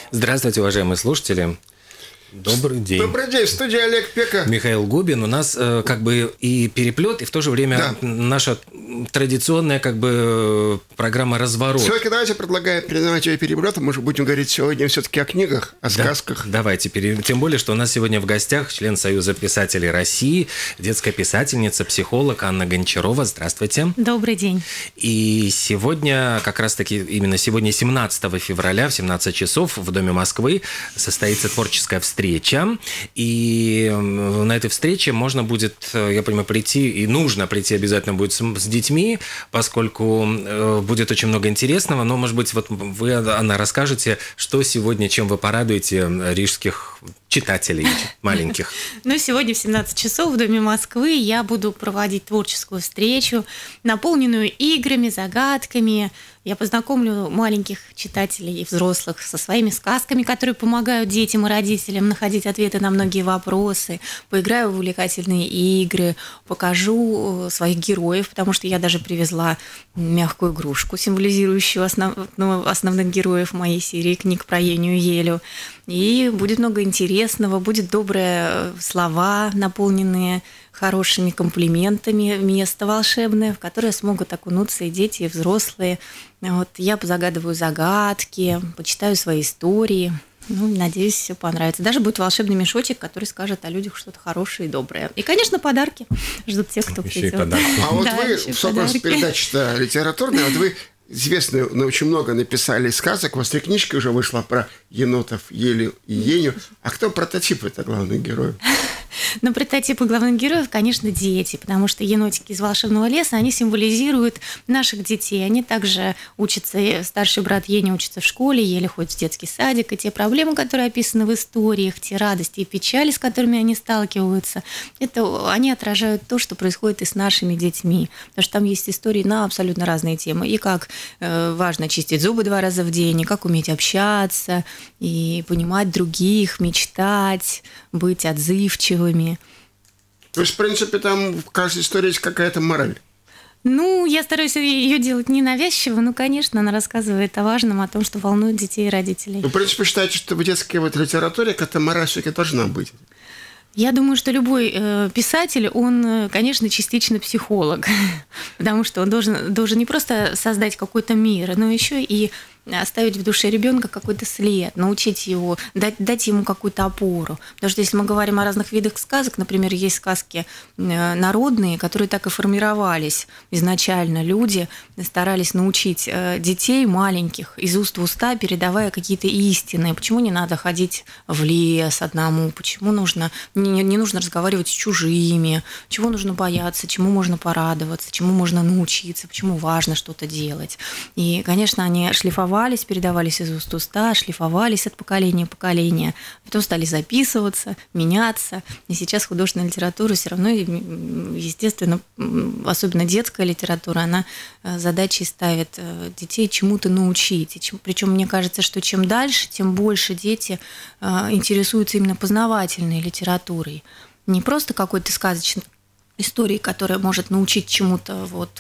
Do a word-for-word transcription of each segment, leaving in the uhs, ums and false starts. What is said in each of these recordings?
Здравствуйте, уважаемые слушатели. Добрый день. Добрый день, в студии Олег Пека. Михаил Губин. У нас э, как бы и переплет, и в то же время да. наша традиционная как бы программа «Разворот». Все-таки давайте предлагаю передавать ее переплетом. Мы же будем говорить сегодня все-таки о книгах, о да. сказках. Давайте. Тем более, что у нас сегодня в гостях член Союза писателей России, детская писательница, психолог Анна Гончарова. Здравствуйте. Добрый день. И сегодня, как раз-таки именно сегодня, семнадцатого февраля в семнадцать часов в Доме Москвы состоится творческая встреча. встреча, и на этой встрече можно будет, я понимаю, прийти, и нужно прийти обязательно будет с, с детьми, поскольку будет очень много интересного, но, может быть, вот вы, Анна, расскажете, что сегодня, чем вы порадуете рижских читателей маленьких. Ну, сегодня в семнадцать часов в Доме Москвы я буду проводить творческую встречу, наполненную играми, загадками. Я познакомлю маленьких читателей и взрослых со своими сказками, которые помогают детям и родителям находить ответы на многие вопросы. Поиграю в увлекательные игры, покажу своих героев, потому что я даже привезла мягкую игрушку, символизирующую основ... ну, основных героев моей серии книг про Еню и Елю. И будет много интересного, будет добрые слова, наполненные хорошими комплиментами, место волшебное, в которое смогут окунуться и дети, и взрослые. Вот, я позагадываю загадки, почитаю свои истории. Ну, надеюсь, все понравится. Даже будет волшебный мешочек, который скажет о людях что-то хорошее и доброе. И, конечно, подарки ждут тех, кто еще придет. А вот да, вы, собственно, передача литературная, вот вы известно, очень много написали сказок. У вас три книжки уже вышло про енотов, Елю и Еню. А кто прототипы-то главных героев? Ну, прототипы главных героев, конечно, дети, потому что енотики из волшебного леса, они символизируют наших детей. Они также учатся, старший брат Еня учится в школе, Еля ходит в детский садик, и те проблемы, которые описаны в историях, те радости и печали, с которыми они сталкиваются, это они отражают то, что происходит и с нашими детьми. Потому что там есть истории на абсолютно разные темы. И как э, важно чистить зубы два раза в день, и как уметь общаться, и понимать других, мечтать, быть отзывчивыми. То есть, в принципе, там в каждой истории есть какая-то мораль. Ну, я стараюсь ее делать ненавязчиво, но, конечно, она рассказывает о важном, о том, что волнует детей и родителей. Вы, в принципе, считаете, что в детской вот литературе какая-то мораль все-таки должна быть? Я думаю, что любой э, писатель, он, конечно, частично психолог, потому что он должен, должен не просто создать какой-то мир, но еще и оставить в душе ребенка какой-то след, научить его, дать, дать ему какую-то опору. Потому что если мы говорим о разных видах сказок, например, есть сказки народные, которые так и формировались изначально. Люди старались научить детей маленьких из уст в уста, передавая какие-то истины. Почему не надо ходить в лес одному? Почему нужно, не, не нужно разговаривать с чужими? Чего нужно бояться? Чему можно порадоваться? Чему можно научиться? Почему важно что-то делать? И, конечно, они шлифовали, передавались из уст в уста, шлифовались от поколения в поколение, потом стали записываться, меняться. И сейчас художественная литература все равно, естественно, особенно детская литература, она задачей ставит детей чему-то научить. И чем, причем мне кажется, что чем дальше, тем больше дети интересуются именно познавательной литературой. Не просто какой-то сказочный истории, которая может научить чему-то вот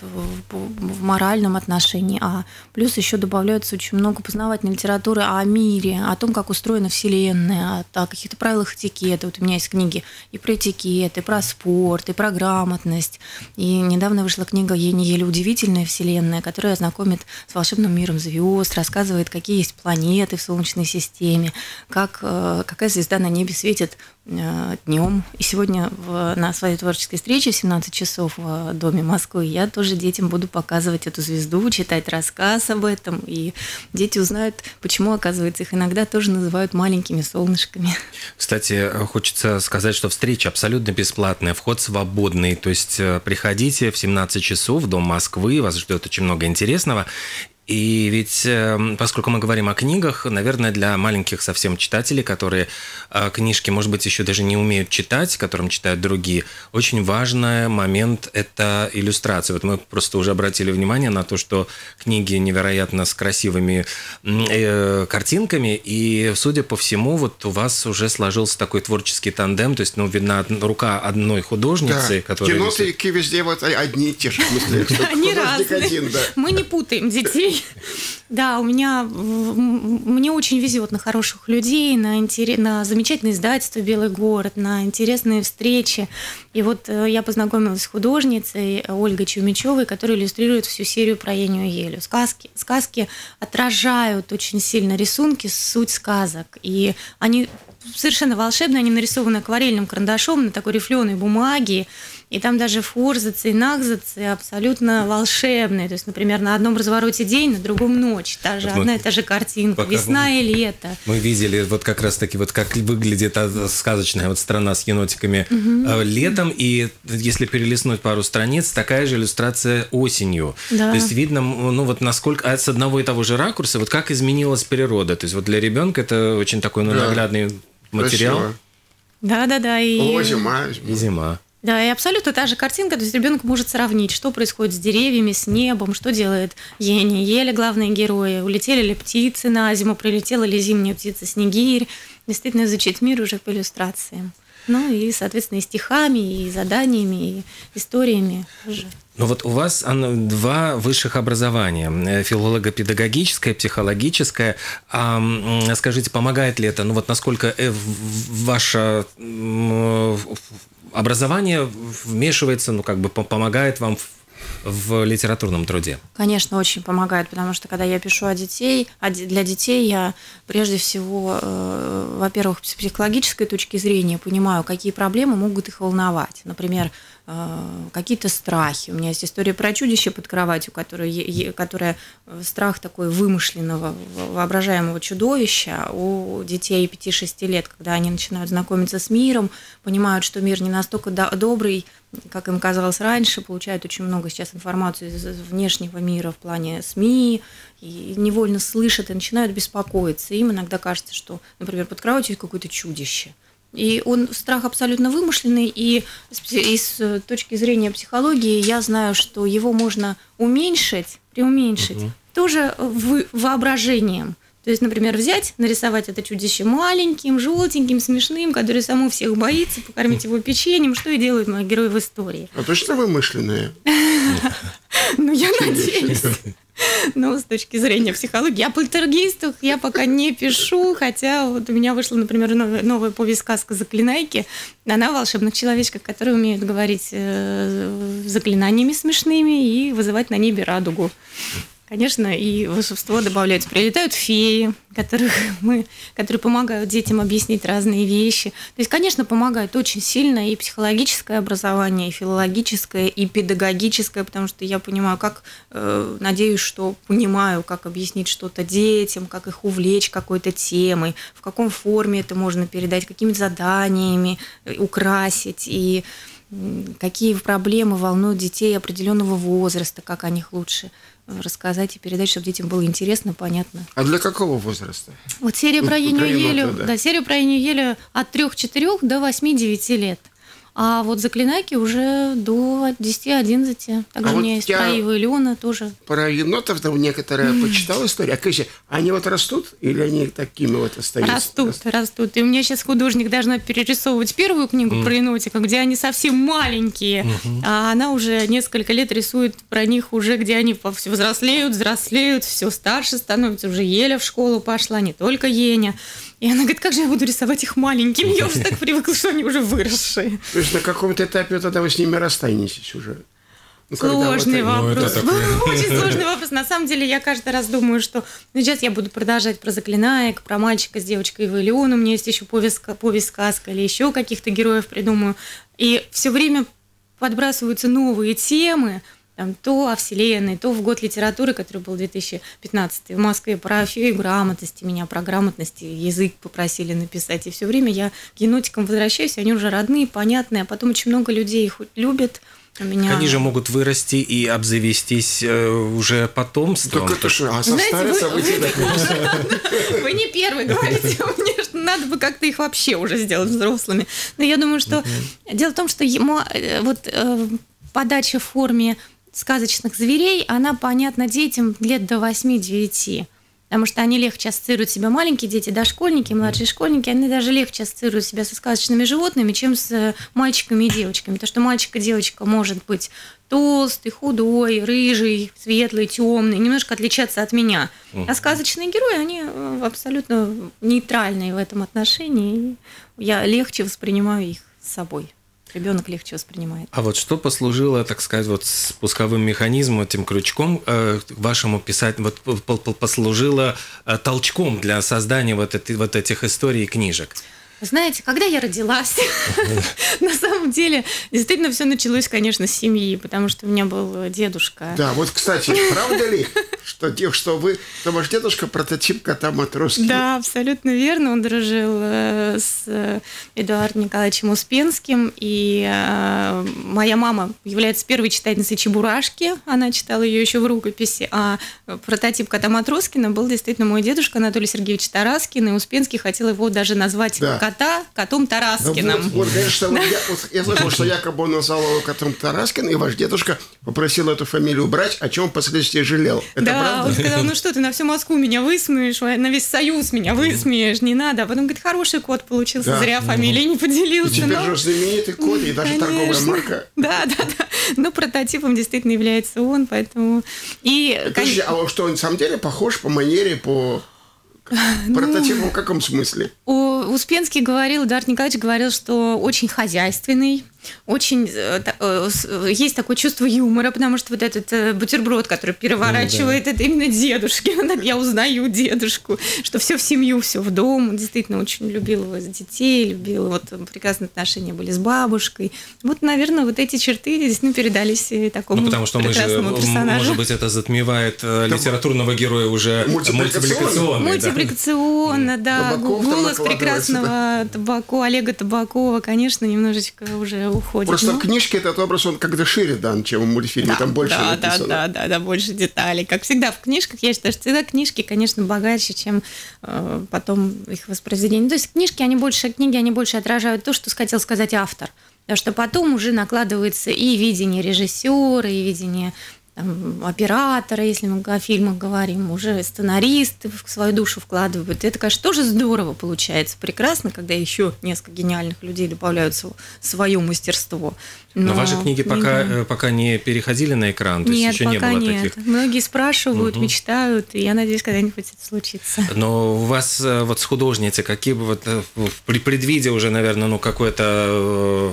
в моральном отношении, а плюс еще добавляется очень много познавательной литературы о мире, о том, как устроена Вселенная, о каких-то правилах этикета. Вот у меня есть книги и про этикет, и про спорт, и про грамотность. И недавно вышла книга «Еня и Еля. Удивительная Вселенная», которая знакомит с волшебным миром звезд, рассказывает, какие есть планеты в Солнечной системе, как, какая звезда на небе светит днем. И сегодня в, на своей творческой встрече в семнадцать часов в Доме Москвы я тоже детям буду показывать эту звезду, читать рассказ об этом, и дети узнают, почему, оказывается, их иногда тоже называют маленькими солнышками. Кстати, хочется сказать, что встреча абсолютно бесплатная, вход свободный, то есть приходите в семнадцать часов в Дом Москвы, вас ждет очень много интересного. И ведь, поскольку мы говорим о книгах, наверное, для маленьких совсем читателей, которые книжки, может быть, еще даже не умеют читать, которым читают другие, очень важный момент – это иллюстрация. Вот мы просто уже обратили внимание на то, что книги невероятно с красивыми картинками, и, судя по всему, вот у вас уже сложился такой творческий тандем, то есть, ну, видна рука одной художницы, да. которая... Кинотики везде вот одни и те же, в смысле, они разные. Мы не путаем детей. людей. Да, у меня, мне очень везет на хороших людей, на, интерес, на замечательное издательство «Белый город», на интересные встречи. И вот я познакомилась с художницей Ольгой Чумичевой, которая иллюстрирует всю серию про Еню и Елю. Сказки, сказки отражают очень сильно рисунки, суть сказок. И они совершенно волшебные, они нарисованы акварельным карандашом на такой рифленой бумаге. И там даже форзацы и нахзацы абсолютно волшебные. То есть, например, на одном развороте день, на другом ночь. Та же, вот одна и та же картинка. Весна мы, и лето. Мы видели вот как раз-таки, вот как выглядит сказочная вот страна с енотиками угу. летом. И если перелистнуть пару страниц, такая же иллюстрация осенью. Да. То есть видно, ну вот насколько с одного и того же ракурса, вот как изменилась природа. То есть вот для ребенка это очень такой ну, да. наглядный материал. Да-да-да. И... О, зима. И зима. Да, и абсолютно та же картинка, то есть ребенок может сравнить, что происходит с деревьями, с небом, что делает Еня и Еля, главные герои, улетели ли птицы на зиму, прилетела ли зимняя птица Снегирь, действительно изучить мир уже по иллюстрациям. Ну и, соответственно, и стихами, и заданиями, и историями уже. Ну вот у вас два высших образования, филолого-педагогическое, психологическое. А скажите, помогает ли это? Ну вот насколько ваше образование вмешивается, ну как бы помогает вам в, в литературном труде? Конечно, очень помогает, потому что когда я пишу о детей, для детей я прежде всего, э, во-первых, с психологической точки зрения понимаю, какие проблемы могут их волновать. Например, какие-то страхи. У меня есть история про чудище под кроватью, которое, которое страх такой вымышленного, воображаемого чудовища у детей пяти-шести лет, когда они начинают знакомиться с миром, понимают, что мир не настолько добрый, как им казалось раньше, получают очень много сейчас информации из внешнего мира в плане СМИ, и невольно слышат и начинают беспокоиться. Им иногда кажется, что, например, под кроватью есть какое-то чудище. И он страх абсолютно вымышленный, и с точки зрения психологии я знаю, что его можно уменьшить, преуменьшить, угу. тоже воображением. То есть, например, взять, нарисовать это чудище маленьким, желтеньким, смешным, который само всех боится, покормить его печеньем, что и делают мои герои в истории. А точно вымышленные? Ну, я надеюсь. Но с точки зрения психологии, о полтергейстах я пока не пишу, хотя вот у меня вышла, например, новая, новая повесть-сказка «Заклинайки». Она о волшебных человечках, которые умеют говорить заклинаниями смешными и вызывать на небе радугу. Конечно, и волшебство добавляется. Прилетают феи, которых мы, которые помогают детям объяснить разные вещи. То есть, конечно, помогает очень сильно и психологическое образование, и филологическое, и педагогическое, потому что я понимаю, как, э, надеюсь, что понимаю, как объяснить что-то детям, как их увлечь какой-то темой, в каком форме это можно передать, какими заданиями украсить, и какие проблемы волнуют детей определенного возраста, как о них лучше рассказать и передать, чтобы детям было интересно, понятно. А для какого возраста? Вот серия про Еню и Елю, да. да, серия про Еню и Елю от трёх-четырёх до восьми-девяти лет. А вот заклинайки уже до десяти-одиннадцати. Также а у меня вот есть про Иву и Леона тоже. Про енотов там некоторые почитал историю. А скажите, они вот растут или они такими вот остаются? Растут, растут. растут. И у меня сейчас художник должна перерисовывать первую книгу mm. про енотика, где они совсем маленькие. Mm-hmm. А она уже несколько лет рисует про них уже, где они взрослеют, взрослеют, все старше становятся. Уже Еля в школу пошла, не только Еня. И она говорит, как же я буду рисовать их маленькими? Я уже так привыкла, что они уже выросшие. То есть на каком-то этапе тогда вы с ними расстанетесь уже? Ну, сложный вот... вопрос. Ну, очень сложный вопрос. На самом деле я каждый раз думаю, что ну, сейчас я буду продолжать про заклинаек, про мальчика с девочкой Ивы и Леона. У меня есть еще повесть-сказка повесть или еще каких-то героев придумаю. И все время подбрасываются новые темы. Там, то о Вселенной, то в год литературы, который был две тысячи пятнадцатый, в Москве, про фею грамотности, меня про грамотность, язык попросили написать. И все время я к енотикам возвращаюсь, они уже родные, понятные, а потом очень много людей их любят. У меня... Они же могут вырасти и обзавестись э, уже потомством. Так это что, а состарятся вы... Вы не первый говорите мне, что надо бы как-то их вообще уже сделать взрослыми. Но я думаю, что... Дело в том, что вот подача в форме сказочных зверей, она понятна детям лет до восьми-девяти. потому что они легче ассоциируют себя, маленькие дети, дошкольники, младшие школьники, они даже легче ассоциируют себя со сказочными животными, чем с мальчиками и девочками. Потому что мальчик и девочка может быть толстый, худой, рыжий, светлый, темный, немножко отличаться от меня. А сказочные герои, они абсолютно нейтральные в этом отношении. Я легче воспринимаю их с собой. Ребенок легче воспринимает. А вот что послужило, так сказать, вот спусковым механизмом, этим крючком э, вашему писать, вот послужило э, толчком для создания вот, этой, вот этих историй и книжек? Знаете, когда я родилась, на самом деле, действительно все началось, конечно, с семьи, потому что у меня был дедушка. Да, вот, кстати, правда ли, что, что вы, что ваш дедушка прототип кота Матроскина? Да, абсолютно верно. Он дружил с Эдуардом Николаевичем Успенским, и моя мама является первой читательницей Чебурашки, она читала ее еще в рукописи, а прототип кота Матроскина был действительно мой дедушка Анатолий Сергеевич Тараскин, и Успенский хотел его даже назвать да. кота котом Тараскиным. Вот, вот, конечно, вот я, вот, я слышал, что якобы он назвал его котом Тараскиным, и ваш дедушка попросил эту фамилию убрать, о чем впоследствии жалел. Это да, правда? Он сказал, ну что ты на всю Москву меня высмеешь, на весь Союз меня высмеешь, не надо. А потом говорит, хороший кот получился, да. зря фамилией не поделился. И теперь но... же знаменитый кот, и даже конечно. Торговая марка. Да, да, да. Но прототипом действительно является он, поэтому... И... Подожди, а что, он на самом деле похож по манере, по... Прототипом ну, в каком смысле? Успенский говорил, Эдуард Николаевич говорил, что очень хозяйственный, очень есть такое чувство юмора, потому что вот этот бутерброд, который переворачивает, ну, да. это именно дедушки. Я узнаю дедушку, что все в семью, все в дом. Он действительно очень любил его с детей, любил, вот прекрасные отношения были с бабушкой. Вот, наверное, вот эти черты действительно передались такому ну, потому что прекрасному мы же, персонажу. Может быть, это затмевает литературного героя уже мультипликационный. Мультипликационно, да. да. Голос прекрасного Табако, Олега Табакова, конечно, немножечко уже уходит. Просто ну, в книжке этот образ, он как-то шире дан, чем в мультфильме, да, там больше да, написано. Да, да, да, да, больше деталей. Как всегда в книжках, я считаю, что всегда книжки, конечно, богаче, чем э, потом их воспроизведение. То есть книжки, они больше, книги, они больше отражают то, что хотел сказать автор. Потому что потом уже накладывается и видение режиссера, и видение там, оператора, если мы о фильмах говорим, уже сценаристы в свою душу вкладывают. И это, конечно, тоже здорово получается, прекрасно, когда еще несколько гениальных людей добавляют свое мастерство. Но, Но ваши книги пока, пока не переходили на экран? То нет, есть еще пока не было нет. таких? Многие спрашивают, угу. мечтают, и я надеюсь, когда-нибудь это случится. Но у вас вот с художницей, какие бы вот, предвидя уже, наверное, ну, какое-то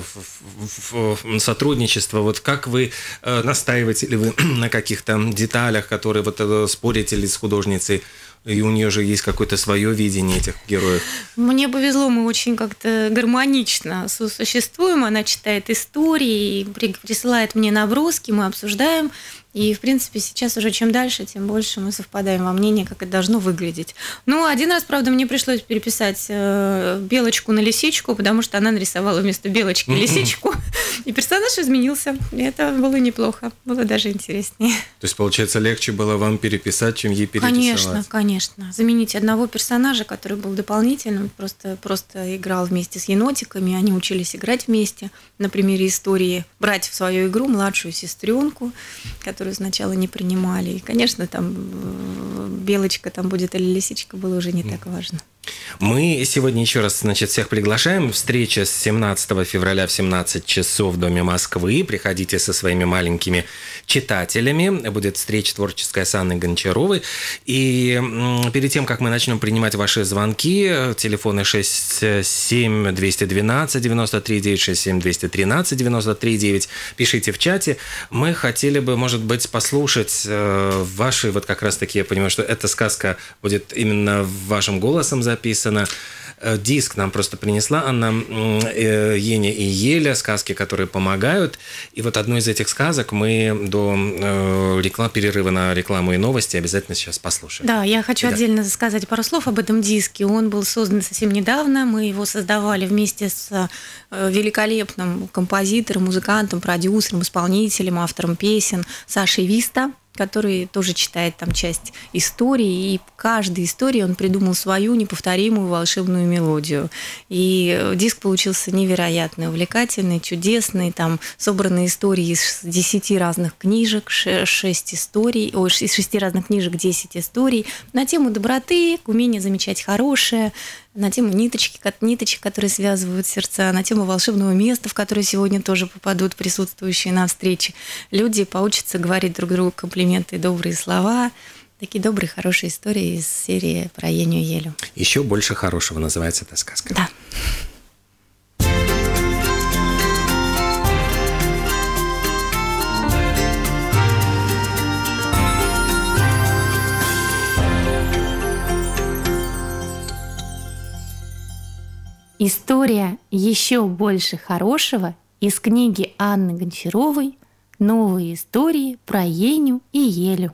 сотрудничество, вот как вы настаиваете ли вы на каких-то деталях, которые вот спорите ли с художницей, и у нее же есть какое-то свое видение этих героев? Мне повезло, мы очень как-то гармонично сосуществуем. Она читает истории, присылает мне наброски, мы обсуждаем. И, в принципе, сейчас уже чем дальше, тем больше мы совпадаем во мнении, как это должно выглядеть. Ну, один раз, правда, мне пришлось переписать белочку на лисичку, потому что она нарисовала вместо белочки лисичку, и персонаж изменился. И это было неплохо, было даже интереснее. То есть, получается, легче было вам переписать, чем ей переписать? Конечно, конечно. Заменить одного персонажа, который был дополнительным, просто, просто играл вместе с енотиками, они учились играть вместе, на примере истории брать в свою игру младшую сестренку, которую сначала не принимали. И, конечно, там белочка там будет или лисичка, было уже не так важно. Мы сегодня еще раз, значит, всех приглашаем. Встреча с семнадцатого февраля в семнадцать часов в Доме Москвы. Приходите со своими маленькими читателями. Будет встреча творческая с Анной Гончаровой. И перед тем, как мы начнем принимать ваши звонки, телефоны шесть семь двести двенадцать девяносто три девять, шесть семь двести тринадцать девяносто три девять. Пишите в чате. Мы хотели бы, может быть, послушать ваши, вот как раз-таки, я понимаю, что эта сказка будет именно вашим голосом записана. Записано. Диск нам просто принесла Анна, Еня и Еля, сказки, которые помогают. И вот одну из этих сказок мы до реклам, перерыва на рекламу и новости обязательно сейчас послушаем. Да, я хочу да. отдельно сказать пару слов об этом диске. Он был создан совсем недавно. Мы его создавали вместе с великолепным композитором, музыкантом, продюсером, исполнителем, автором песен Сашей Виста. который тоже читает там часть истории, и каждой истории он придумал свою неповторимую волшебную мелодию. И диск получился невероятно увлекательный, чудесный, там собраны истории из десяти разных книжек, шесть историй, ой, из шести разных книжек десять историй на тему доброты, умения замечать хорошее, на тему ниточки, ниточек, которые связывают сердца, на тему волшебного места, в которое сегодня тоже попадут присутствующие на встрече. Люди поучатся говорить друг другу комплименты и добрые слова. Такие добрые, хорошие истории из серии про Еню и Елю. Еще больше хорошего называется эта сказка. Да. История «Еще больше хорошего» из книги Анны Гончаровой «Новые истории про Еню и Елю».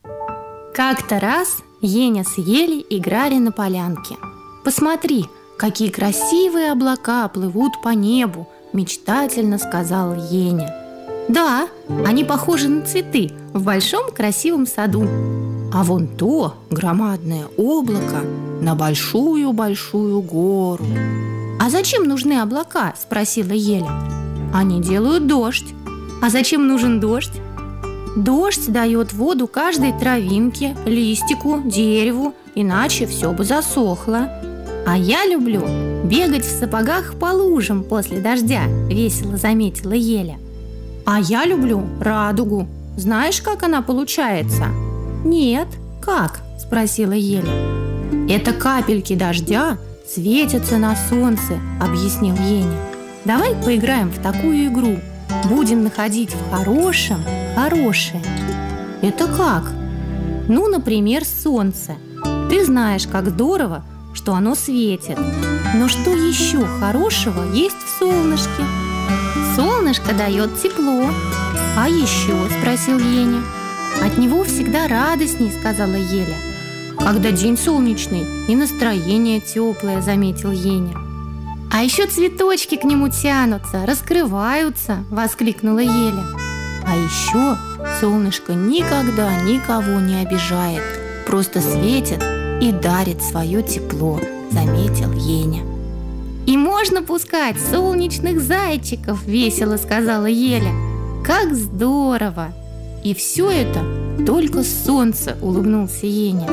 Как-то раз Еня с Елей играли на полянке. «Посмотри, какие красивые облака плывут по небу», – мечтательно сказал Еня. «Да, они похожи на цветы в большом красивом саду. А вон то громадное облако на большую-большую гору». «А зачем нужны облака?» – спросила Еля. «Они делают дождь». «А зачем нужен дождь?» «Дождь дает воду каждой травинке, листику, дереву, иначе все бы засохло». «А я люблю бегать в сапогах по лужам после дождя», – весело заметила Еля. «А я люблю радугу. Знаешь, как она получается?» «Нет, как?» – спросила Еля. «Это капельки дождя светятся на солнце», – объяснил Еня. «Давай поиграем в такую игру. Будем находить в хорошем хорошее». «Это как?» «Ну, например, солнце. Ты знаешь, как здорово, что оно светит. Но что еще хорошего есть в солнышке?» «Солнышко дает тепло». «А еще?» – спросил Еня. «От него всегда радостней», – сказала Еля. «Когда день солнечный и настроение теплое», – заметил Еня. «А еще цветочки к нему тянутся, раскрываются», – воскликнула Еля. «А еще солнышко никогда никого не обижает, просто светит и дарит свое тепло», – заметил Еня. «И можно пускать солнечных зайчиков», – весело сказала Еля. «Как здорово!» «И все это только солнце», – улыбнулся Еня.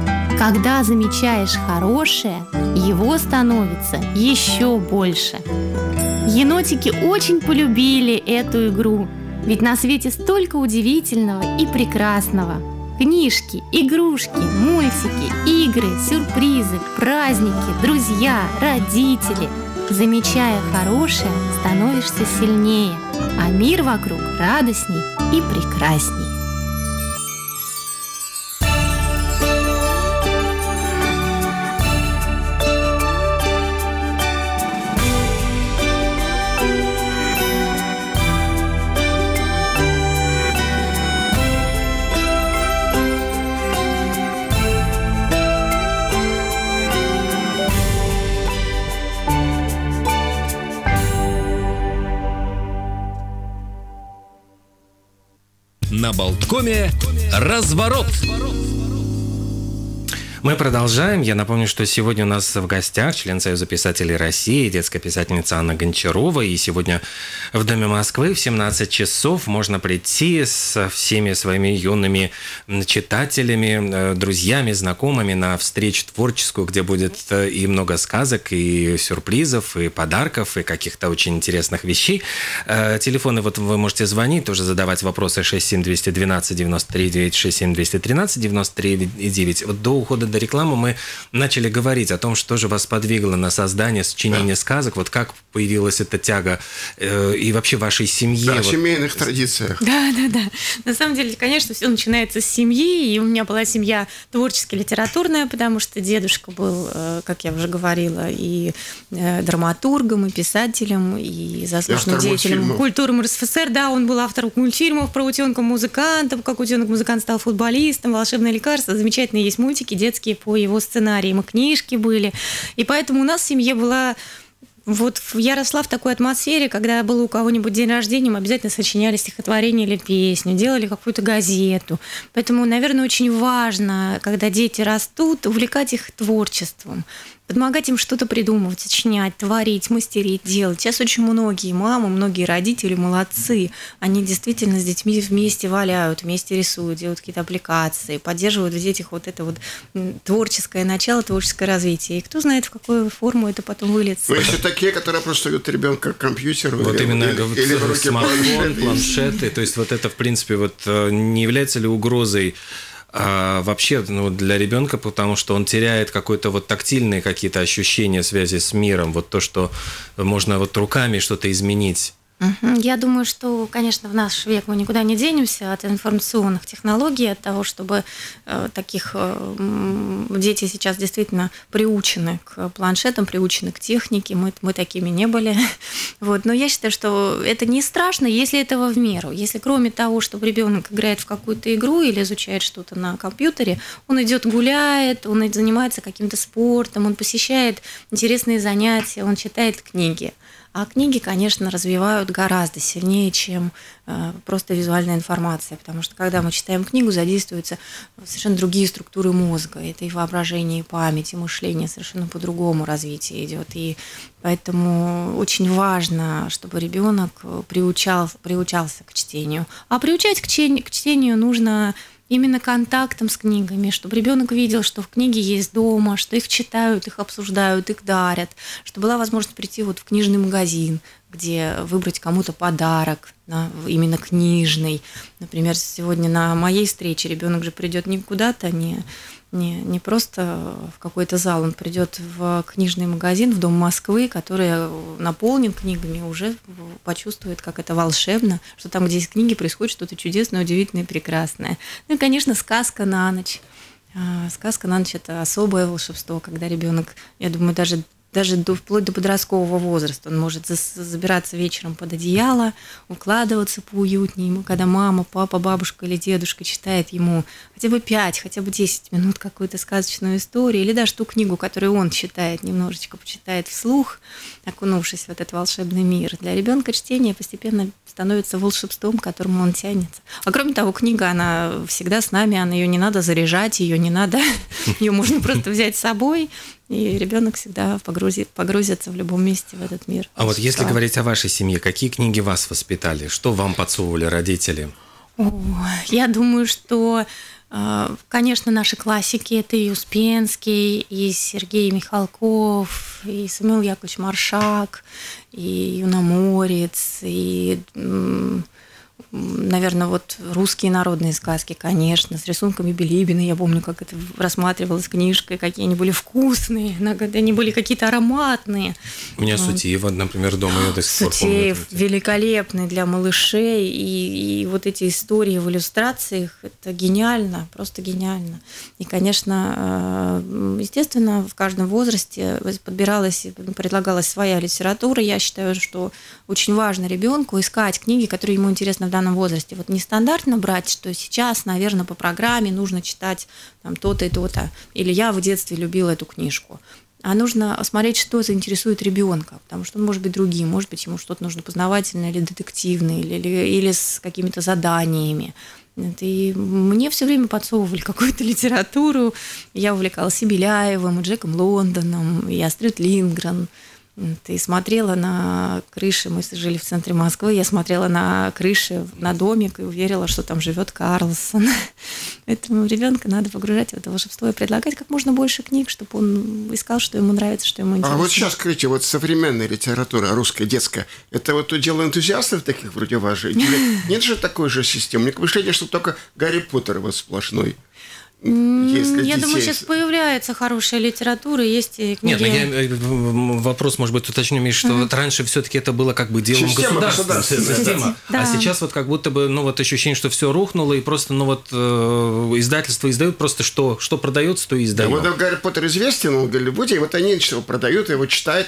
«Когда замечаешь хорошее, его становится еще больше». Енотики очень полюбили эту игру, ведь на свете столько удивительного и прекрасного. Книжки, игрушки, мультики, игры, сюрпризы, праздники, друзья, родители. Замечая хорошее, становишься сильнее, а мир вокруг радостней и прекрасней. На Болткоме разворот. Мы продолжаем. Я напомню, что сегодня у нас в гостях член Союза писателей России, детская писательница Анна Гончарова. И сегодня в Доме Москвы в семнадцать часов можно прийти со всеми своими юными читателями, друзьями, знакомыми на встречу творческую, где будет и много сказок, и сюрпризов, и подарков, и каких-то очень интересных вещей. Телефоны, вот вы можете звонить, тоже задавать вопросы шесть семь два один два девять три девять, шесть семь два один три девять три девять. Вот до ухода до рекламы мы начали говорить о том, что же вас подвигло на создание, сочинение сказок, вот как появилась эта тяга э, и вообще в вашей семье. Да, вот. В семейных традициях. Да, да, да. На самом деле, конечно, все начинается с семьи, и у меня была семья творчески литературная, потому что дедушка был, как я уже говорила, и драматургом, и писателем, и заслуженным деятелем культуры РСФСР. Да, он был автором мультфильмов про утенка-музыканта, как утенок-музыкант стал футболистом, «Волшебное лекарство». Замечательные есть мультики детские по его сценариям, и книжки были. И поэтому у нас в семье была Вот я росла в такой атмосфере, когда было у кого-нибудь день рождения, мы обязательно сочиняли стихотворение или песню, делали какую-то газету. Поэтому, наверное, очень важно, когда дети растут, увлекать их творчеством, помогать им что-то придумывать, сочинять, творить, мастерить, делать. Сейчас очень многие мамы, многие родители молодцы. Они действительно с детьми вместе валяют, вместе рисуют, делают какие-то аппликации, поддерживают в детях вот это вот творческое начало, творческое развитие. И кто знает, в какую форму это потом выльется. Ну, еще такие, которые просто ведут ребенка к компьютеру. Вот или, именно или, или в руки смартфон, планшеты. То есть вот это, в принципе, вот не является ли угрозой а вообще, ну, для ребенка, потому что он теряет какой-то вот тактильные какие-то ощущения связи с миром, вот то, что можно вот руками что-то изменить. Я думаю, что, конечно, в наш век мы никуда не денемся от информационных технологий, от того, чтобы э, таких э, дети сейчас действительно приучены к планшетам, приучены к технике. Мы, мы такими не были. Вот. Но я считаю, что это не страшно, если этого в меру. Если кроме того, чтобы ребенок играет в какую-то игру или изучает что-то на компьютере, он идет гуляет, он занимается каким-то спортом, он посещает интересные занятия, он читает книги. А книги, конечно, развивают гораздо сильнее, чем э, просто визуальная информация, потому что когда мы читаем книгу, задействуются совершенно другие структуры мозга. Это и воображение, и память, и мышление совершенно по-другому развитие идет. И поэтому очень важно, чтобы ребенок приучал, приучался к чтению. А приучать к чтению, к чтению нужно именно контактом с книгами, чтобы ребенок видел, что в книге есть дома, что их читают, их обсуждают, их дарят, чтобы была возможность прийти вот в книжный магазин, где выбрать кому-то подарок, да, именно книжный. Например, сегодня на моей встрече ребенок же придет не куда-то, не, не, не просто в какой-то зал, он придет в книжный магазин, в Дом Москвы, который наполнен книгами, уже почувствует, как это волшебно, что там, где есть книги, происходит что-то чудесное, удивительное, прекрасное. Ну и, конечно, сказка на ночь. Сказка на ночь – это особое волшебство, когда ребенок, я думаю, даже Даже до, вплоть до подросткового возраста. Он может забираться вечером под одеяло, укладываться поуютнее. Ему, когда мама, папа, бабушка или дедушка читает ему хотя бы пять, хотя бы десять минут какую-то сказочную историю, или даже ту книгу, которую он читает, немножечко почитает вслух, окунувшись в этот волшебный мир. Для ребенка чтение постепенно становится волшебством, к которому он тянется. А кроме того, книга, она всегда с нами, она ее не надо заряжать, ее не надо, ее можно просто взять с собой, и ребенок всегда погрузит, погрузится в любом месте в этот мир. А вот если говорить о вашей семье, какие книги вас воспитали? Что вам подсовывали родители? О, я думаю, что, конечно, наши классики – это и Успенский, и Сергей Михалков, и Самуил Яковлевич Маршак, и Юноморец, и, наверное, вот русские народные сказки, конечно, с рисунками Билибина. Я помню, как это рассматривалось книжкой, какие они были вкусные, иногда они были какие-то ароматные. У меня Сутеева, например, дома я до сих пор помню. Сутеев великолепный для малышей, и, и вот эти истории в иллюстрациях, это гениально, просто гениально. И, конечно, естественно, в каждом возрасте подбиралась, предлагалась своя литература. Я считаю, что очень важно ребенку искать книги, которые ему интересны в данном возрасте. Вот нестандартно брать, что сейчас, наверное, по программе нужно читать там, то-то и то-то. Или я в детстве любила эту книжку. А нужно смотреть, что заинтересует ребенка, потому что он может быть другим, может быть, ему что-то нужно познавательное или детективное, или, или, или с какими-то заданиями. И мне все время подсовывали какую-то литературу. Я увлекалась и Беляевым, и Джеком Лондоном, и Астрид Линдгрен. Ты смотрела на крыши, мы жили в центре Москвы, я смотрела на крыши, на домик и уверила, что там живет Карлсон. Поэтому ребенка надо погружать в это волшебство и предлагать как можно больше книг, чтобы он искал, что ему нравится, что ему интересно. А вот сейчас, скажите, вот современная литература, русская, детская, это вот дело энтузиастов таких вроде вас же? Нет же такой же системы? Мне кажется, что только Гарри Поттер вот сплошной. Если я детей... думаю, сейчас появляется хорошая литература, есть и книги. Нет, ну я вопрос, может быть, уточню, Миш, что uh-huh. вот раньше все-таки это было как бы делом система, государства, система. Да. А сейчас вот как будто бы, ну вот ощущение, что все рухнуло, и просто, ну вот э, издательства издают просто что, что продается, то и издают. Да, вот Гарри Поттер известен, он в Голливуде, и вот они что продают, его читают, а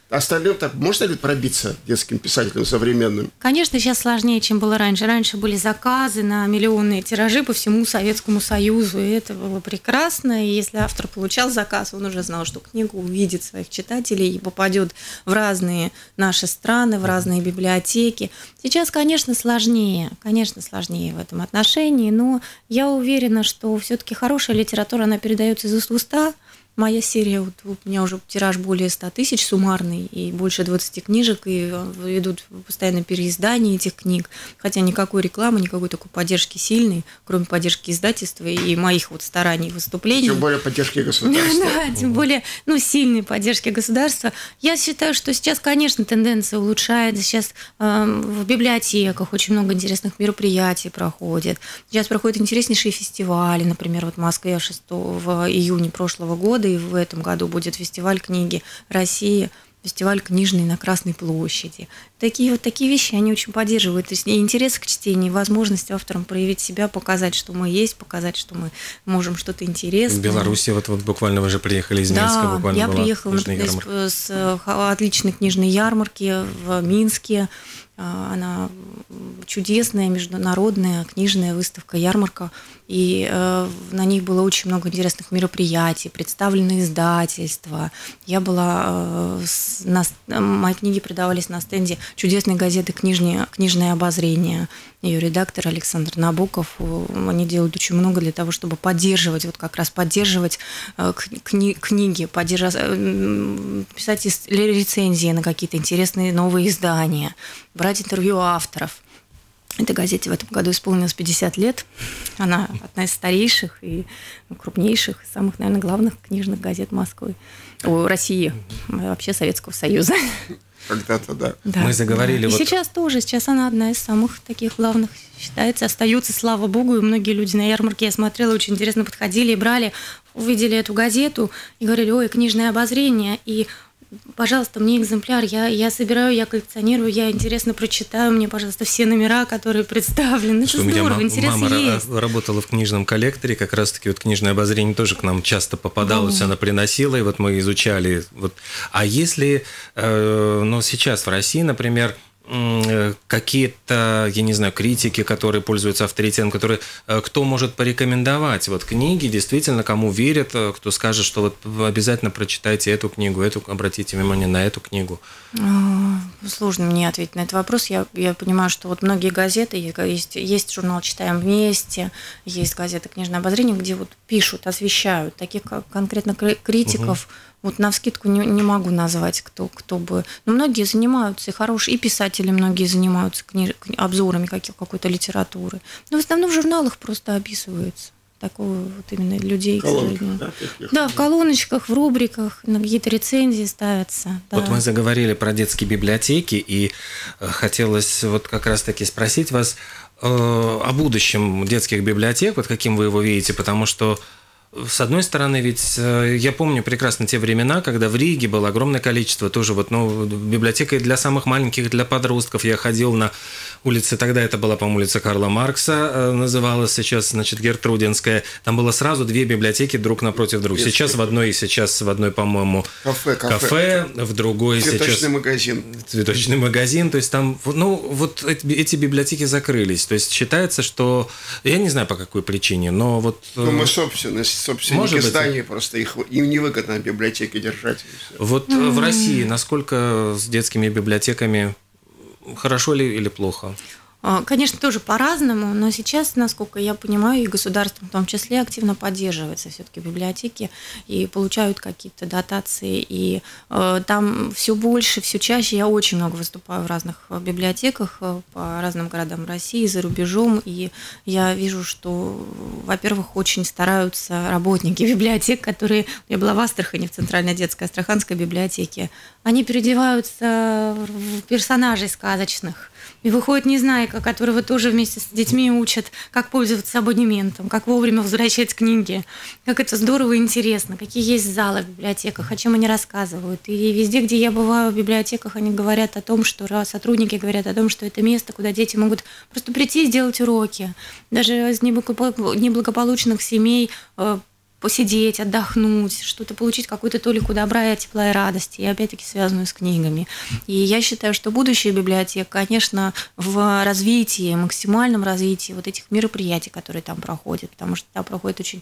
остальным-то можно ли пробиться детским писателям современным? Конечно, сейчас сложнее, чем было раньше. Раньше были заказы на миллионные тиражи по всему Советскому Союзу, и это было прекрасно. И если автор получал заказ, он уже знал, что книгу увидит своих читателей и попадет в разные наши страны, в разные библиотеки. Сейчас, конечно, сложнее, конечно, сложнее в этом отношении, но я уверена, что все-таки хорошая литература, она передается из уст в уста. Моя серия, вот, у меня уже тираж более ста тысяч суммарный, и больше двадцати книжек, и идут постоянно переиздания этих книг, хотя никакой рекламы, никакой такой поддержки сильной, кроме поддержки издательства и моих вот стараний, выступлений. Тем более поддержки государства. Да, тем более, ну, сильной поддержки государства. Я считаю, что сейчас, конечно, тенденция улучшается, сейчас э, в библиотеках очень много интересных мероприятий проходит, сейчас проходят интереснейшие фестивали, например, вот в Москве шестого июня прошлого года, и в этом году будет фестиваль книги России, фестиваль книжный на Красной площади. Такие вот такие вещи, они очень поддерживают. То есть и интерес к чтению, и возможность авторам проявить себя, показать, что мы есть, показать, что мы можем что-то интересное. В Беларуси вот, вот буквально вы же приехали из Минска. Да, буквально я была приехала например, с, с отличной книжной ярмарки в Минске. Она чудесная, международная книжная выставка, ярмарка. И э, на них было очень много интересных мероприятий, представлены издательства. Я была... Э, с, на, мои книги продавались на стенде чудесной газеты «Книжное, «Книжное обозрение». Ее редактор Александр Набоков. Они делают очень много для того, чтобы поддерживать, вот как раз поддерживать э, кни, книги, поддерживать, э, писать рецензии на какие-то интересные новые издания, брать интервью авторов. Этой газете в этом году исполнилось пятьдесят лет. Она одна из старейших и крупнейших, самых, наверное, главных книжных газет Москвы, о, России, вообще Советского Союза. Когда-то, да. Да. Мы заговорили. И вот... сейчас тоже, сейчас она одна из самых таких главных считается, остается, слава богу, и многие люди на ярмарке, я смотрела, очень интересно подходили и брали, увидели эту газету и говорили: ой, книжное обозрение, и пожалуйста, мне экземпляр, я, я собираю, я коллекционирую, я интересно прочитаю, мне, пожалуйста, все номера, которые представлены. Это что здорово, у меня интерес мама есть. Работала в книжном коллекторе, как раз-таки вот книжное обозрение тоже к нам часто попадалось, да. Она приносила, и вот мы изучали. Вот. А если, э, ну, сейчас в России, например, какие-то, я не знаю, критики, которые пользуются авторитетом, которые, кто может порекомендовать вот книги, действительно, кому верят, кто скажет, что вот обязательно прочитайте эту книгу, эту, обратите внимание на эту книгу? Сложно мне ответить на этот вопрос. Я, я понимаю, что вот многие газеты, есть, есть журнал «Читаем вместе», есть газета «Книжное обозрение», где вот пишут, освещают таких конкретно критиков. Угу. Вот навскидку не, не могу назвать, кто, кто бы... Но многие занимаются, и хорошие, и писатели многие занимаются книж... обзорами каких, какой-то литературы. Но в основном в журналах просто описываются. Такого вот именно людей, к сожалению. Да, да, в колоночках, в рубриках, на какие-то рецензии ставятся. Да. Вот мы заговорили про детские библиотеки, и хотелось вот как раз-таки спросить вас э, о будущем детских библиотек, вот каким вы его видите, потому что с одной стороны, ведь я помню прекрасно те времена, когда в Риге было огромное количество тоже вот, ну, библиотека для самых маленьких, для подростков. Я ходил на улице, тогда это была, по-моему, улица Карла Маркса, называлась, сейчас, значит, Гертрудинская. Там было сразу две библиотеки друг напротив друга. Сейчас в одной, сейчас в одной, по-моему, кафе, кафе. кафе, в другой цветочный сейчас... магазин. Цветочный магазин. То есть там, ну, вот эти, эти библиотеки закрылись. То есть считается, что... Я не знаю, по какой причине, но вот... Ну, мы собственность. Собственники зданий, просто их, им невыгодно в библиотеке держать. Вот mm-hmm. в России насколько с детскими библиотеками хорошо ли или плохо? Конечно, тоже по-разному, но сейчас, насколько я понимаю, и государством в том числе активно поддерживаются все-таки библиотеки и получают какие-то дотации. И э, там все больше, все чаще. Я очень много выступаю в разных библиотеках по разным городам России, за рубежом. И я вижу, что, во-первых, очень стараются работники библиотек, которые... Я была в Астрахани, в Центральной детской Астраханской библиотеке. Они переодеваются в персонажей сказочных. И выходят Незнайка, которого тоже вместе с детьми учат, как пользоваться абонементом, как вовремя возвращать книги, как это здорово и интересно, какие есть залы в библиотеках, о чем они рассказывают. И везде, где я бываю в библиотеках, они говорят о том, что сотрудники говорят о том, что это место, куда дети могут просто прийти и сделать уроки. Даже из неблагополучных семей посидеть, отдохнуть, что-то получить, какую-то толику добра и тепла и радости, и опять-таки связанную с книгами. И я считаю, что будущее библиотек, конечно, в развитии, максимальном развитии вот этих мероприятий, которые там проходят, потому что там проходит очень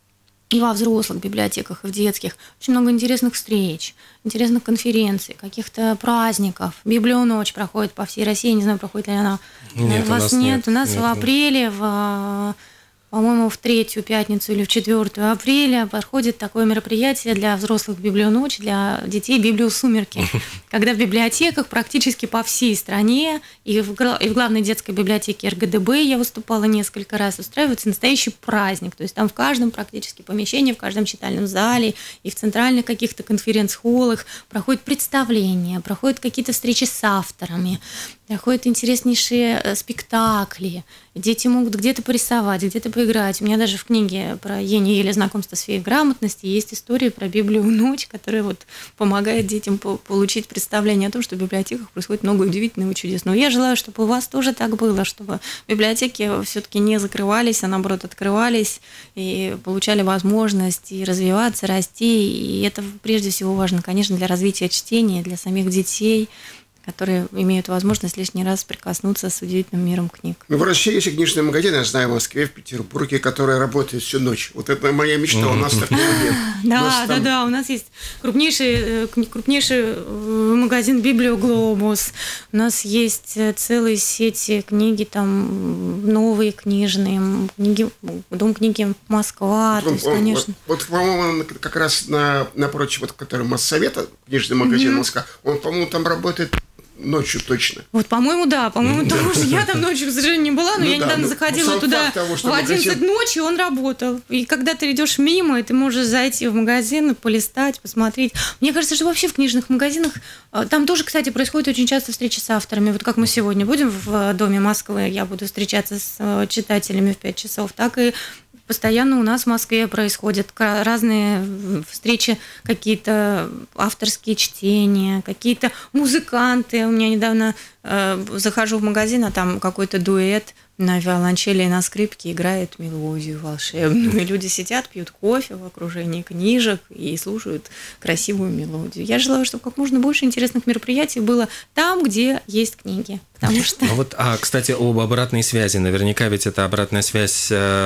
и во взрослых библиотеках, и в детских очень много интересных встреч, интересных конференций, каких-то праздников. Библионочь проходит по всей России, не знаю, проходит ли она. Нет, у вас у нас нет. нет. У нас нет, в апреле, в, по-моему, в третью пятницу или в четвертую апреля проходит такое мероприятие для взрослых библионочь, для детей «Библиосумерки», когда в библиотеках практически по всей стране и в, и в главной детской библиотеке эр гэ дэ бэ я выступала несколько раз, устраивается настоящий праздник. То есть там в каждом практически помещении, в каждом читальном зале и в центральных каких-то конференц-холлах проходят представления, проходят какие-то встречи с авторами, проходят интереснейшие спектакли. Дети могут где-то порисовать, где-то поиграть. У меня даже в книге про Еню или знакомство с феей грамотности есть история про Библию ночь, которая вот помогает детям получить представление о том, что в библиотеках происходит много удивительного и чудесного. Я желаю, чтобы у вас тоже так было, чтобы библиотеки все-таки не закрывались, а наоборот открывались и получали возможность и развиваться, расти. И это прежде всего важно, конечно, для развития чтения, для самих детей, которые имеют возможность лишний раз прикоснуться с удивительным миром книг. Ну, в России есть книжные магазины, я знаю, в Москве, в Петербурге, которые работают всю ночь. Вот это моя мечта, у нас такого нет. Да, да, да, у нас есть крупнейший, крупнейший магазин «Библиоглобус», у нас есть целые сети книги, там, новые книжные, книги, Дом книги Москва, то есть, конечно. Вот, по-моему, как раз напротив, вот, который Моссовета, книжный магазин Москва, он, по-моему, там работает ночью точно. Вот, по-моему, да, по-моему, тоже. Я там ночью, к сожалению, не была, но ну я да, недавно ну, заходила туда того, в одиннадцать магазин... ночи, он работал. И когда ты идешь мимо, и ты можешь зайти в магазин, полистать, посмотреть. Мне кажется, что вообще в книжных магазинах там тоже, кстати, происходит очень часто встречи с авторами. Вот как мы сегодня будем в Доме Москвы, я буду встречаться с читателями в пять часов, так и постоянно у нас в Москве происходят разные встречи, какие-то авторские чтения, какие-то музыканты. У меня недавно э, захожу в магазин, а там какой-то дуэт на виолончели и на скрипке играет мелодию волшебную. И люди сидят, пьют кофе в окружении книжек и слушают красивую мелодию. Я желаю, чтобы как можно больше интересных мероприятий было там, где есть книги. Потому что... Ну вот, а, кстати, об обратной связи. Наверняка ведь эта обратная связь,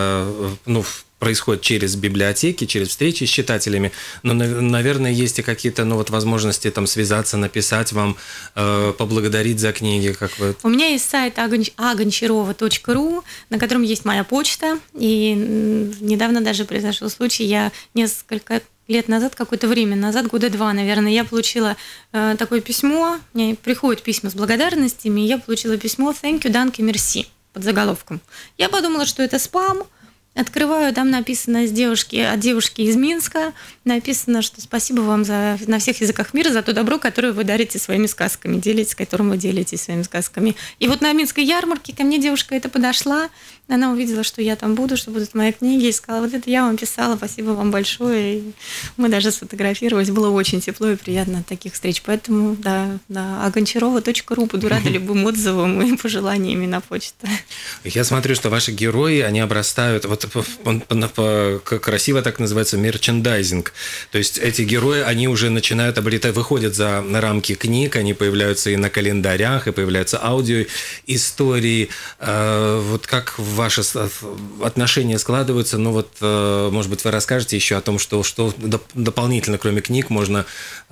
ну, происходит через библиотеки, через встречи с читателями, но, наверное, есть и какие-то, ну, вот, возможности там связаться, написать вам, э, поблагодарить за книги, как вы... У меня есть сайт агончарова точка ру, на котором есть моя почта, и недавно даже произошел случай, я несколько лет назад, какое-то время назад, года два, наверное, я получила э, такое письмо, мне приходят письма с благодарностями, и я получила письмо «Thank you, danke, merci» под заголовком. Я подумала, что это спам. Открываю, там написано с девушки, от девушки из Минска, написано, что спасибо вам за, на всех языках мира за то добро, которое вы дарите своими сказками, делитесь, которым вы делитесь своими сказками. И вот на Минской ярмарке ко мне девушка это подошла, она увидела, что я там буду, что будут мои книги, и сказала, вот это я вам писала, спасибо вам большое. И мы даже сфотографировались, было очень тепло и приятно от таких встреч. Поэтому, да, да, агончарова точка ру, буду рада любым отзывам и пожеланиями на почту. Я смотрю, что ваши герои, они обрастают, вот по, по, по, красиво так называется, мерчендайзинг. То есть эти герои, они уже начинают обретать, выходят за рамки книг, они появляются и на календарях, и появляются аудиоистории. Вот как ваши отношения складываются? Ну вот, может быть, вы расскажете еще о том, что, что дополнительно, кроме книг, можно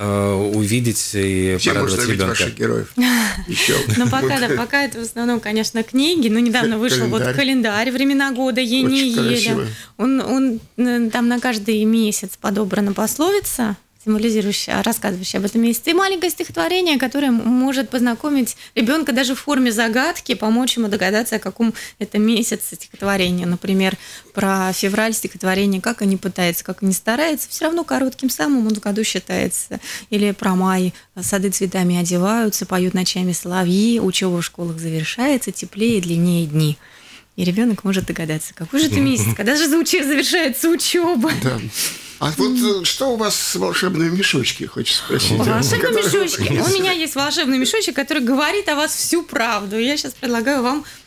увидеть и Все порадовать ребенка. Ваших героев. Ну пока, да, пока это в основном, конечно, книги. Ну, недавно вышел вот календарь «Времена года» Ени Еля. Он, он там на каждый месяц подобрана пословица, символизирующая, рассказывающая об этом месяце, и маленькое стихотворение, которое может познакомить ребенка даже в форме загадки, помочь ему догадаться, о каком это месяце стихотворение. Например, про февраль стихотворение, как они пытаются, как они стараются, все равно коротким самым он в году считается. Или про май, сады цветами одеваются, поют ночами соловьи, учеба в школах завершается, теплее и длиннее дни. И ребенок может догадаться, какой же это месяц, когда же завершается учеба. Да. А вот что у вас с волшебными мешочки, хочется спросить? Волшебные мешочки. У меня есть волшебный мешочек, который говорит о вас всю правду. Я сейчас предлагаю вам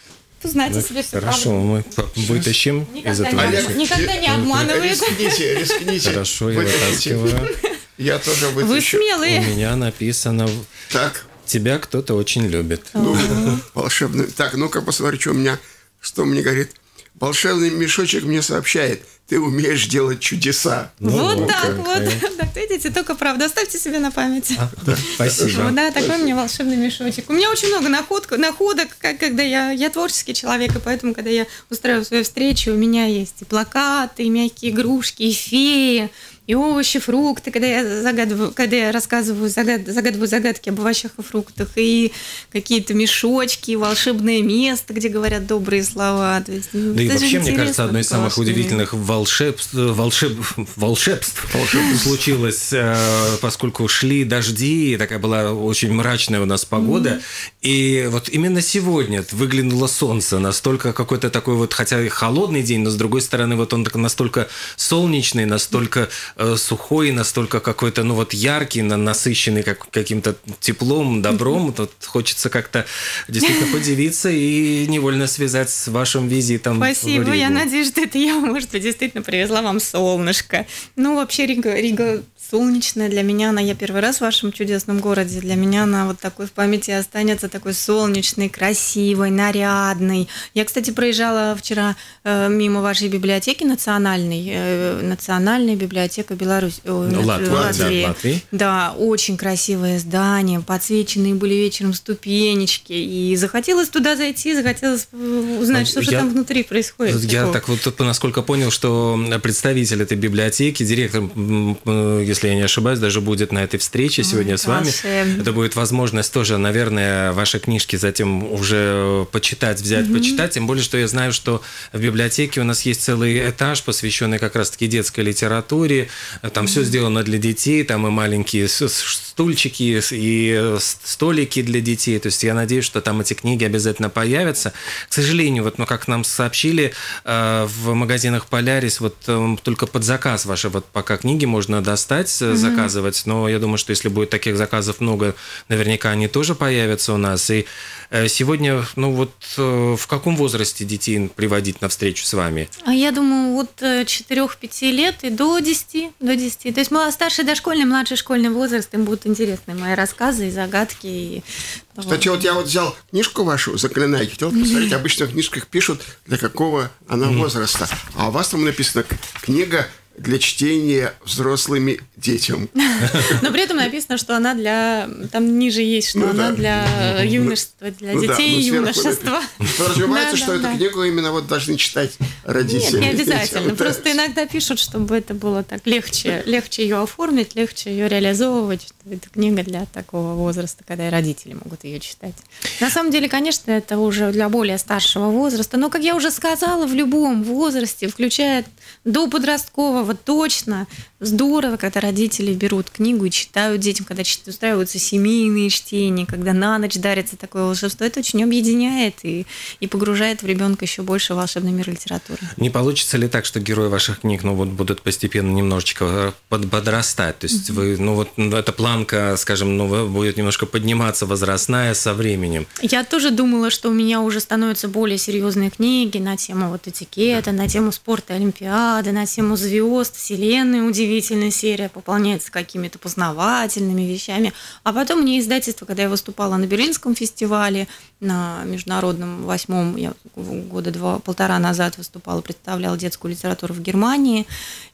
узнать о себе всю правду. Хорошо, мы вытащим из этого. Олег, никогда не обманывает. Рискните, рискните. Хорошо, я вытаскиваю. Я тоже вытащу. Вы смелые. У меня написано... Так. Тебя кто-то очень любит. Ну, волшебный. Так, ну-ка посмотри, что у меня, что мне говорит. Волшебный мешочек мне сообщает, ты умеешь делать чудеса. Ну, вот ну, так как, вот. Так, видите, только правда. Оставьте себе на память. А, да, спасибо. Да, такой у меня волшебный мешочек. У меня очень много находок, находок как, когда я, я творческий человек, и поэтому, когда я устраиваю свои встречи, у меня есть и плакаты, и мягкие игрушки, и феи, и овощи, фрукты, когда я загадываю, когда я рассказываю, загад, загадываю загадки об овощах и фруктах, и какие-то мешочки, и волшебное место, где говорят добрые слова. То есть, да и вообще, мне кажется, одно из самых удивительных волшебств, волшеб, волшебств, волшебств случилось, поскольку шли дожди, такая была очень мрачная у нас погода, mm-hmm. и вот именно сегодня выглянуло солнце, настолько какой-то такой вот, хотя и холодный день, но с другой стороны, вот он настолько солнечный, настолько сухой, настолько какой-то, ну вот яркий, насыщенный как, каким-то теплом, добром. Тут хочется как-то действительно подивиться и невольно связать с вашим визитом. Спасибо, я надеюсь, что это я, может быть, действительно привезла вам солнышко. Ну, вообще Рига, Рига солнечная для меня, она, я первый раз в вашем чудесном городе, для меня она вот такой в памяти останется, такой солнечный, красивый, нарядный. Я, кстати, проезжала вчера э, мимо вашей библиотеки национальной, э, национальной библиотека Беларусь, э, ну, Латвии. Латвии. Да, Латвии. Да, очень красивое здание, подсвеченные были вечером ступенечки, и захотелось туда зайти, захотелось узнать, что я, же там внутри происходит. Я такого. так вот, насколько понял, что представитель этой библиотеки, директор, если я не ошибаюсь, даже будет на этой встрече сегодня Ой, с вами. Волшебно. Это будет возможность тоже, наверное, ваши книжки затем уже почитать, взять, mm-hmm. почитать. Тем более, что я знаю, что в библиотеке у нас есть целый этаж, посвященный как раз-таки детской литературе. Там mm-hmm. все сделано для детей, там и маленькие стульчики, и столики для детей. То есть я надеюсь, что там эти книги обязательно появятся. К сожалению, вот, ну, как нам сообщили, в магазинах Полярис вот только под заказ ваши вот пока книги можно достать, mm-hmm. заказывать, но я думаю, что если будет таких заказов много, наверняка они тоже появятся у нас. И сегодня, ну вот в каком возрасте детей приводить на встречу с вами? А я думаю, от четырёх-пяти лет и до десяти, до десяти. То есть старший дошкольный, младший школьный возраст, им будут интересны мои рассказы и загадки. И... Кстати, вот я вот взял книжку вашу «Заклинай», хотел посмотреть, обычно в книжках пишут, для какого она возраста. А у вас там написано «Книга для чтения взрослыми детям». Но при этом написано, что она для... Там ниже есть, что ну, она да. для юношества, для ну, детей да, и юношества. Подразумевается, что эту книгу именно вот должны читать родители. Нет, не обязательно. Просто иногда пишут, чтобы это было так легче, легче ее оформить, легче ее реализовывать. Что это книга для такого возраста, когда и родители могут ее читать. На самом деле, конечно, это уже для более старшего возраста. Но, как я уже сказала, в любом возрасте, включая до подросткового, точно здорово, когда родители берут книгу и читают детям, когда устраиваются семейные чтения, когда на ночь дарится такое волшебство. Это очень объединяет и, и погружает в ребенка еще больше в волшебный мир литературы. Не получится ли так, что герои ваших книг ну, вот, будут постепенно немножечко подрастать? То есть mm-hmm. вы, ну, вот, эта планка, скажем, ну, будет немножко подниматься, возрастная со временем? Я тоже думала, что у меня уже становятся более серьезные книги на тему вот, этикета, на тему спорта, олимпиады, на тему звезд, вселенная удивительная серия пополняется какими-то познавательными вещами. А потом мне издательство, когда я выступала на Берлинском фестивале, на международном восьмом, я года два, полтора назад выступала, представляла детскую литературу в Германии,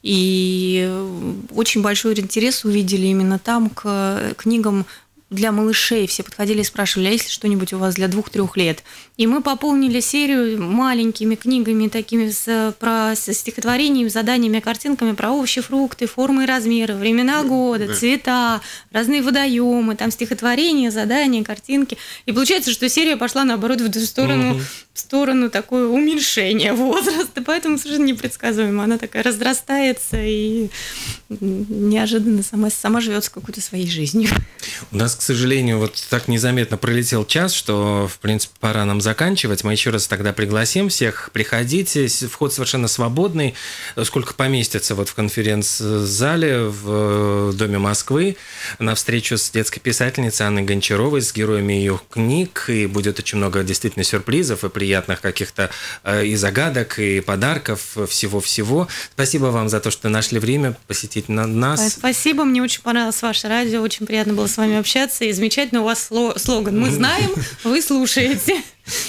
и очень большой интерес увидели именно там к книгам для малышей. Все подходили и спрашивали, а есть ли что-нибудь у вас для двух-трех лет? И мы пополнили серию маленькими книгами, такими с, про, с стихотворениями, заданиями, картинками про овощи, фрукты, формы и размеры, времена года, да. цвета, разные водоемы, там стихотворения, задания, картинки. И получается, что серия пошла, наоборот, в сторону, угу. в сторону такое уменьшения возраста, поэтому совершенно непредсказуемо. Она такая разрастается и неожиданно сама, сама живет с какой-то своей жизнью. У нас, к сожалению, вот так незаметно пролетел час, что, в принципе, пора нам заканчивать. Мы еще раз тогда пригласим всех. Приходите, вход совершенно свободный. Сколько поместится вот в конференц-зале в Доме Москвы на встречу с детской писательницей Анной Гончаровой, с героями ее книг. И будет очень много действительно сюрпризов и приятных каких-то и загадок, и подарков, всего-всего. Спасибо вам за то, что нашли время посетить нас. Спасибо, мне очень понравилось ваше радио, очень приятно было с вами общаться, и замечательно у вас слоган «Мы знаем, вы слушаете».